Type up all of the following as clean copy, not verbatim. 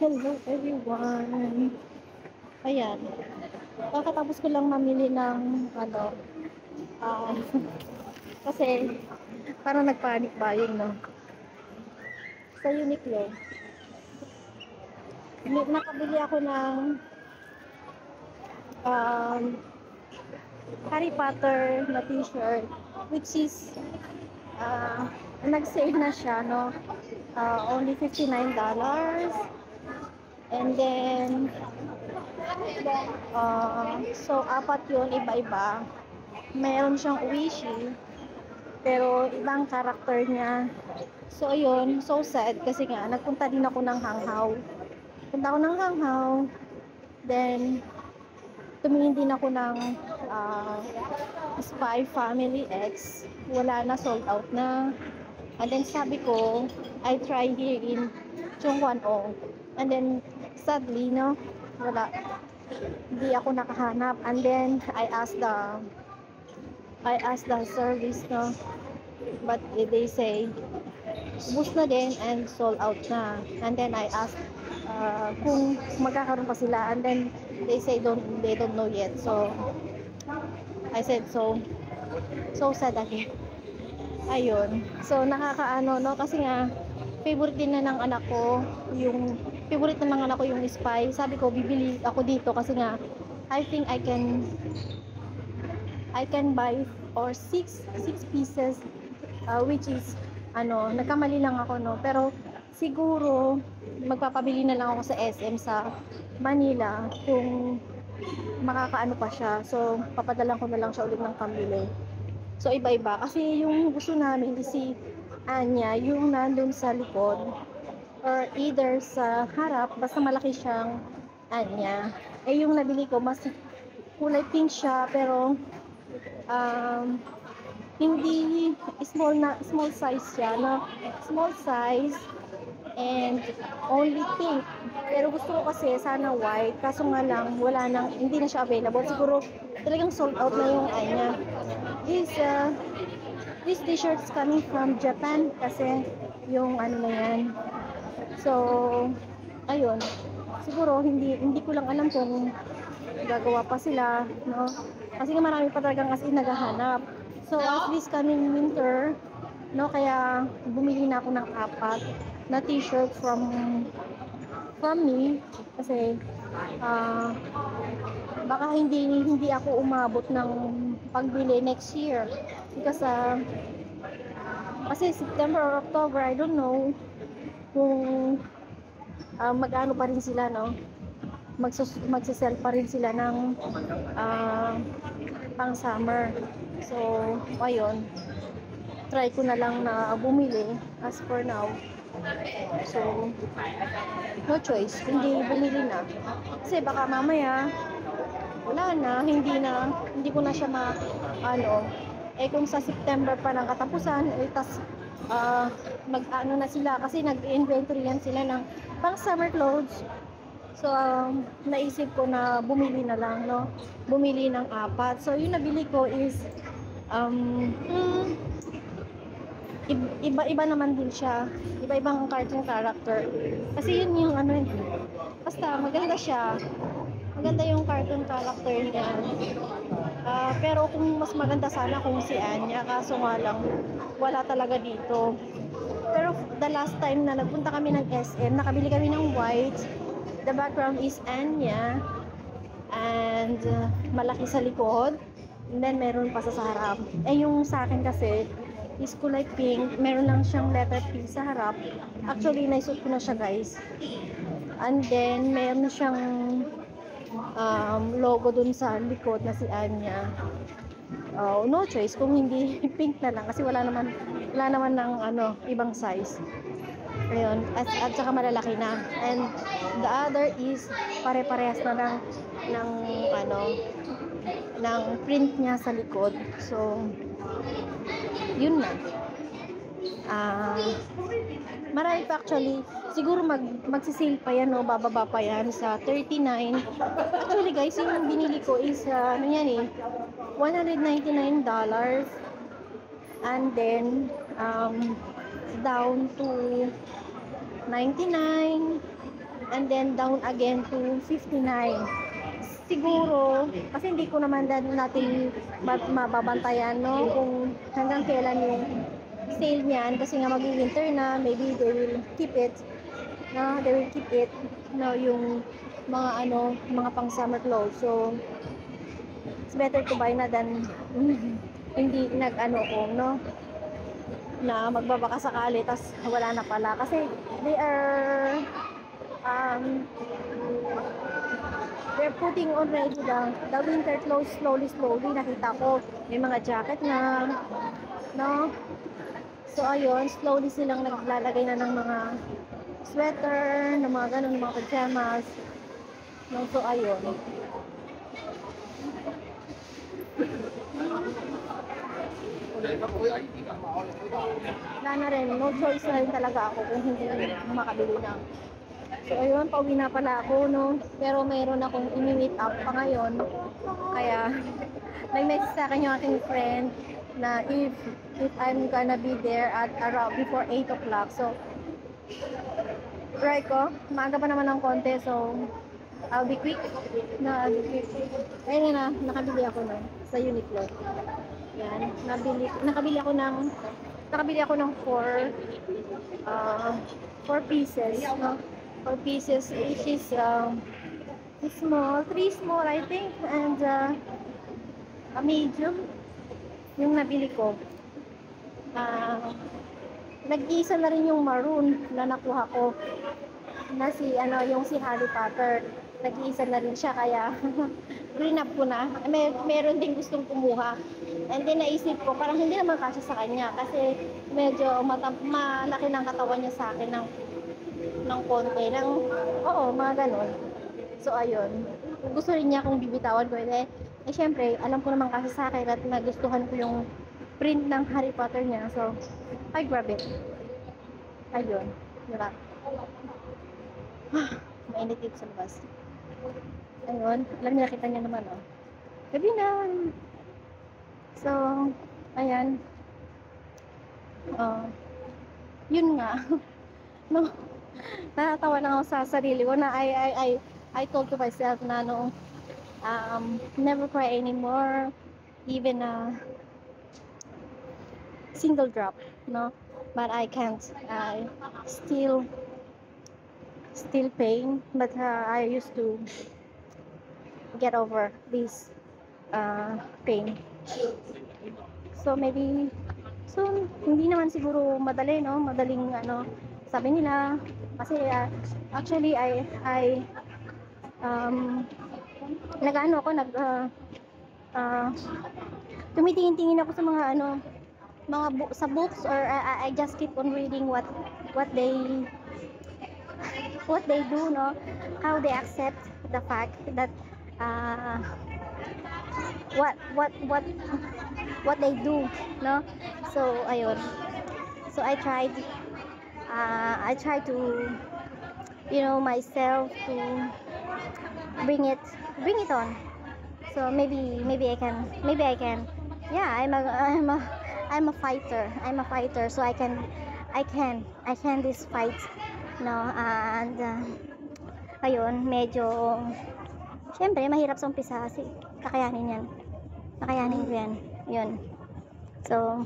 Hello everyone! Ayan, kakatapos ko lang mamili ng ah, kasi parang nagpanic buying, no? Sa Uniqlo, nakabili ako ng um, Harry Potter na t-shirt, which is uh, nag-sale na siya, no? Only $59. And then, so apat yun, iba-iba. Meron siyang Uishi, pero ibang character niya. So ayun, so sad kasi nga nagpunta din ako ng Hanghaw. Punta ako ng Hanghaw, then tumingin din ako ng uh, Spy Family X. Wala na, sold out na. And then sabi ko, I try here in Chongguan-o. And then sadly, no, wala. Hindi ako nakahanap. And then I asked the service, no, but they say bus na din and sold out na. And then I asked kung magkakaroon pa sila, and then they say they don't know yet. So I said so sad again. Ayun, so nakakaano, no, kasi nga favorite din na ng anak ko yung Spy. Sabi ko bibili ako dito kasi nga I think I can buy or six pieces, which is nagkamali lang ako, no, pero siguro magpapabili na lang ako sa SM sa Manila kung makakaano pa siya. So papadalan ko na lang siya ulit ng pambili. So iba-iba kasi yung gusto namin is si Anya, yung nandun sa likod or either sa harap, basta malaki siyang Anya. Eh yung nabili ko mas kulay pink siya, pero hindi small size siya, no? Small size and only pink. Pero gusto ko kasi sana white, kaso nga lang wala nang, hindi na siya available. Siguro talagang sold out na yung Anya. This t-shirts coming from Japan kasi yung na yan. So ayun, siguro hindi ko lang alam kung gagawa pa sila, no, kasi nga marami pa talagang as in naghahanap. So as this coming winter, no, kaya bumili na ako ng apat na t-shirt from me kasi baka hindi ako umabot ng pagbili next year because kasi September or October, I don't know kung mag-ano pa rin sila, no, magsisell pa rin sila ng pang summer. So ayun, try ko na lang na bumili as for now. So no choice, hindi bumili na kasi baka mamaya wala na, hindi ko na siya kung sa September pa lang katapusan, tas mag-ano na sila kasi nag-inventory yan sila ng pang summer clothes. So naisip ko na bumili na lang, no, bumili ng apat. So yung nabili ko is iba-iba naman din siya, iba-ibang cartoon character kasi yun yung basta maganda siya, maganda yung cartoon character niya. Pero kung mas maganda sana kung si Anya, kaso nga lang wala talaga dito. Pero the last time na nagpunta kami ng SM, nakabili kami ng white. The background is Anya and malaki sa likod, and then meron pa sa harap. Yung sa akin kasi is kulay pink, meron lang siyang letter P sa harap. Actually naisuot ko na siya, guys, and then meron siyang logo dun sa likod na si Anya. No choice kung hindi pink na lang kasi wala naman ng ibang size. Ayun, at saka malalaki na. And the other is pare-parehas na ng print niya sa likod. So yun na. Marami pa actually. Siguro magsisale pa yan, no? Bababa pa yan sa 39. Actually, guys, yung binili ko is $199. And then down to 99. and then down again to 59. Siguro, kasi hindi ko naman natin mababantayan, no, kung hanggang kailan yung sale niyan, kasi nga mag-winter na, maybe they will keep it, no, they will keep it, no, yung mga ano, mga pang summer clothes. So it's better to buy na than hindi nag-ano ko, no, na magbabaka sakali tas wala na pala, kasi they are they're putting already the winter clothes slowly. Nakita ko may mga jacket na, no, so ayun, slowly silang naglalagay na ng mga sweater, ng mga ganun, mga pajamas, no, so ayun. Wala na rin, no choice na rin talaga ako kung hindi makabili na. So ayun, pauwi na pala ako, no, pero mayroon akong ini-meet up pa ngayon, kaya nag-message sa akin yung aking friend na if I'm gonna be there at around before 8 o'clock. So right ko, maaga pa naman ng konti, so I'll be quick. I'll be quick. Ayun na, nakabili ako na sa Uniqlo. Yan, nakabili ako ng 4 pieces, no? 4 pieces, which is small, 3 small I think, and a medium yung nabili ko. Nag-iisa na rin yung maroon na nakuha ko, na yung si Harry Potter. Nag-iisa na rin siya, kaya green up ko na. Meron din gustong kumuha, and then naisip ko parang hindi naman kasya sa kanya, kasi medyo malaki ng katawan niya sa akin ng konti, mga ganon. So ayun, gusto rin niya kung bibitawan ko, syempre alam ko naman kasi sa akin at nagustuhan ko yung print ng Harry Potter niya, so ay grabe, ayun, diba? Mainit dito sa labas. Ayun, alam niya, nakita niya naman, oh, gabi na. So ayan, yun nga. No, natatawa lang ako sa sarili ko na I told to myself na no, never cry anymore, even a single drop, no, but I can't. I still pain, but I used to get over this pain. So maybe soon, hindi naman siguro madali, no, madaling sabi nila, kasi actually nag-ano ako, tumitingin-tingin ako sa mga sa books, or I just keep on reading what they do, no, how they accept the fact that what they do, no. So ayun, so I tried to, myself to bring it on. So maybe I can, yeah, I'm a fighter, so I can this fight, no. And ayun, medyo syempre mahirap sa umpisa, kasi kakayanin ko yan, yun. So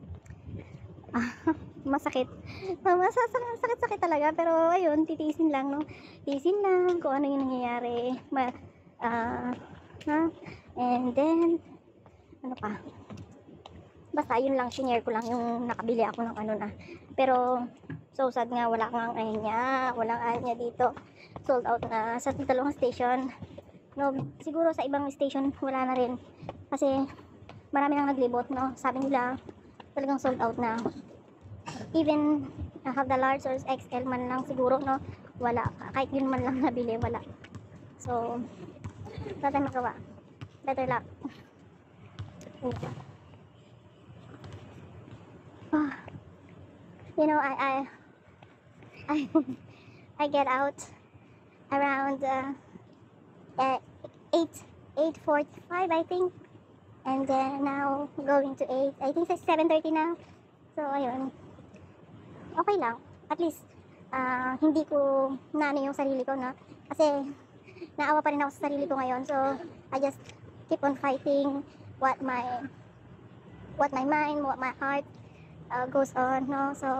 masakit talaga, pero ayun, titiisin lang, no, kung ano yung nangyayari, and then ano pa, basta yun lang, sinare ko lang yung nakabili ako ng na, pero so sad nga, walang anya dito, sold out na sa dalawang station, no. Siguro sa ibang station wala na rin, kasi marami nang naglibot, no. Sabi nila talagang sold out na, even have the large or XL man lang siguro, no, wala, kahit yun man lang nabili, wala. So wala tayong magawa, better luck. I get out around 8:45 I think, and then now going to 8, I think it's 7:30 now. So ayun, okay lang, at least hindi ko naano yung sarili ko, no? Kasi naawa pa rin ako sa sarili ko ngayon. So, I just keep on fighting what my mind, what my heart goes on, no? So,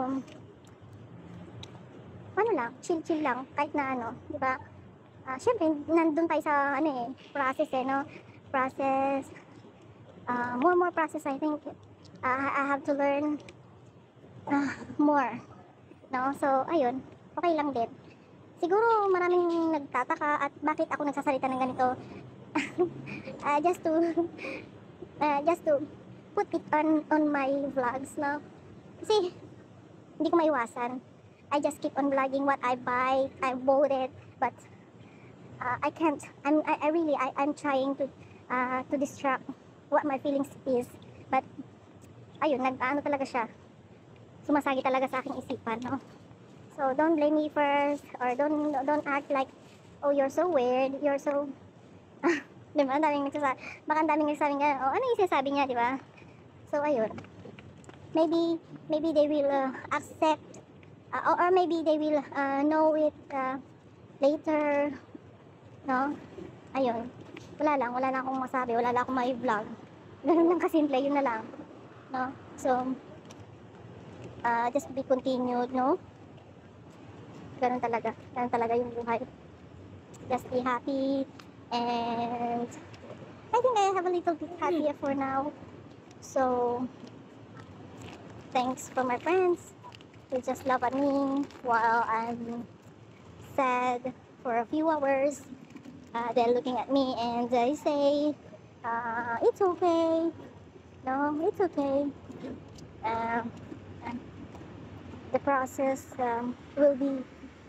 ano lang, chill-chill lang, kahit na ano, di ba? Syempre, nandun tayo sa, ano process no? Process, more process, I think. I have to learn more, no? So, ayun, okay lang din. Siguro maraming nagtataka at bakit ako nagsasalita ng ganito. Just to just to put it on my vlogs, no? Kasi hindi ko maiwasan. I just keep on vlogging what I buy, I bought it, but I can't. I'm trying to distract what my feelings is. But ayun, nag-ano talaga siya. Sumasagi talaga sa aking isipan, no? So don't blame me first, or don't act like, oh, you're so weird, you're so di ba? Ang daming nagsasabi, baka ang daming nagsasabi nga, oh, ano yung sinasabi niya, di ba? So ayun, maybe they will accept, or maybe they will know it later, no? Ayun, wala lang akong masabi, wala lang akong mai-vlog. Ganun lang kasimple, yun na lang, no? So just be continued, no? Ganun talaga yung buhay. Just be happy, and I think I have a little bit happier for now. So thanks for my friends who just laugh at me while I'm sad for a few hours. They're looking at me and they say, it's okay. No, it's okay. Um, the process will be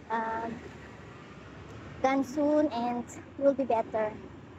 done soon and will be better.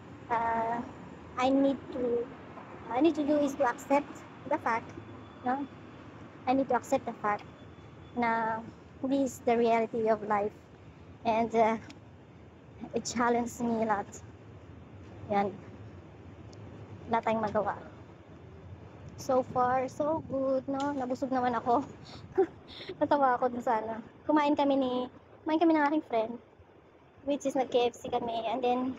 I need to do is to accept the fact, no? I need to accept the fact na this is the reality of life, and it challenged me a lot. Yan, wala tayong magawa. So far, so good, no? Nabusog naman ako. Natawa ako dun sana. Kumain kami ng aking friend, which is nag-KFC kami, and then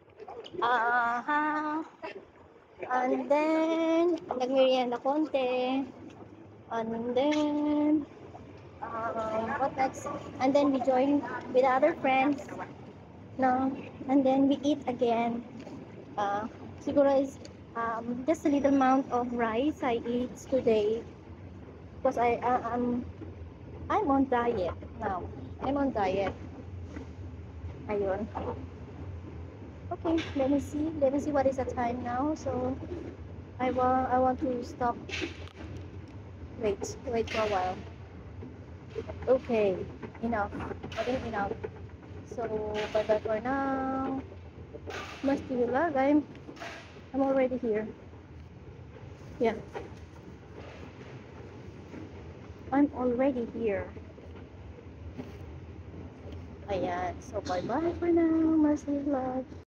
nagmerienda konti, and then what next? And then we join with other friends, no? And then we eat again. Siguro is just a little amount of rice I eat today, because I'm on diet now. I'm on diet. Ayun. Okay, let me see what is the time now. So I want to stop. Wait for a while. Okay, enough. I think enough. So bye bye for now. Must be lag. I'm already here. Yeah, I'm already here. Ayan. So bye bye for now. Mercy vlog.